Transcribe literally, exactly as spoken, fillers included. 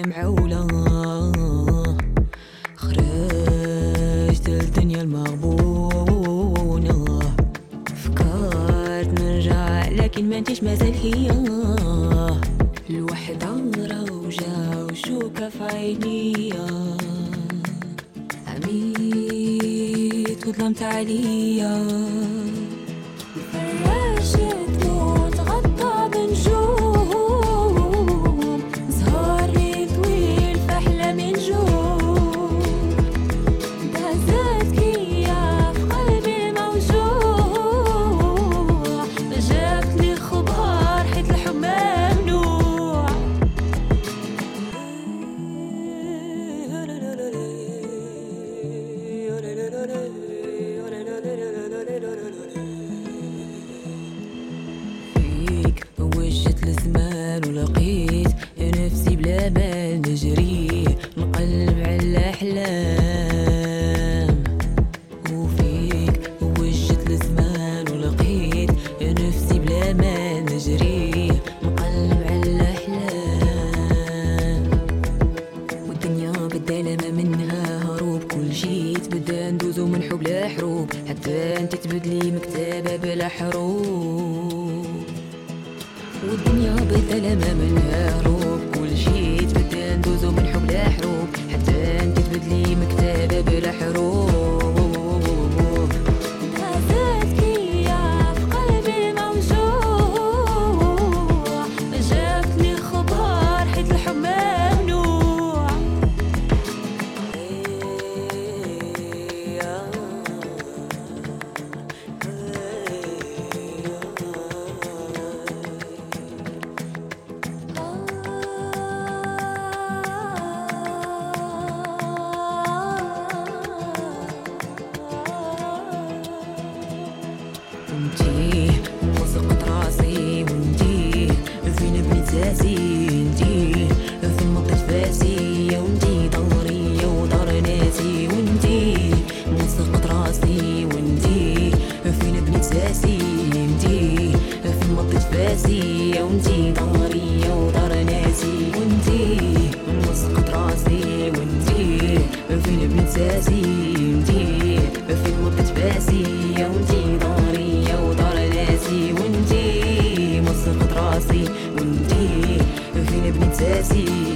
معولة، خرجت للدنيا المغبونة، فكرت نرجع لكن ما انتش مازال هي الوحدة روجة وشوكة في عينيا، عميت وظلمت عليا، فراشت موت غطى بنجوم، سهري طويل في أحلام نجوم، دهزت كيا في قلبي موجوع، جابتلي خبار حيت الحب ممنوع. فيك وجهت الزمان ولقيت نفسي بلا بال نجري نقلب على الأحلام، وفيك وجهت الزمان ولقيت نفسي بلا مال نجري نقلب على الأحلام، والدنيا بدال ما منها هروب، كل شي تبدا ندوزو من حب لحروب، حتى انت تبدلي مكتبة بلا حروب، والدنيا بدال ما منها هروب، كل شي تبدا ندوزو من حب لحروب، حتى انت تبدلي مكتبة بلا حروب، دهزت كيا في قلبي موجوع، جابتلي خبار حيت الحب ممنوع. وانتي وثقت راسي، وانتي فين بنيت راسي، انتي فين مطيت فاسي، وانتي ضهري ودار ناسي، وانتي وثقت راسي، وانتي فين بنيت راسي، انتي فين مطيت فاسي، وانتي ضهري ودار ناسي، وانتي وثقت راسي، وانتي فين بنيت راسي، انتي فين مطيت فاسي، وانتي ضهري ودار ناسي، وانتي وثقت راسي، وانتي فين بنيت راسي.